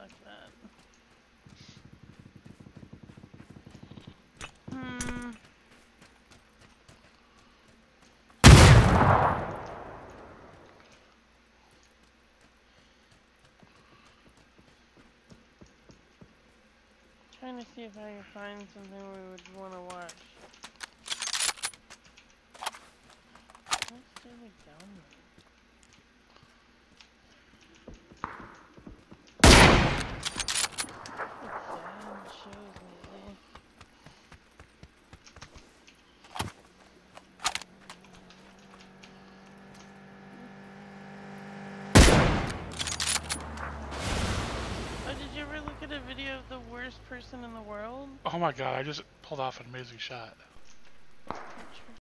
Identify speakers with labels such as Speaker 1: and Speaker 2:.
Speaker 1: fuck that. Trying to see if I can find something we would want to watch. Let's do the download. Bad shows lately. Oh, did you ever look at a video of the worst person in the world?
Speaker 2: Oh my god, I just pulled off an amazing shot.
Speaker 1: Which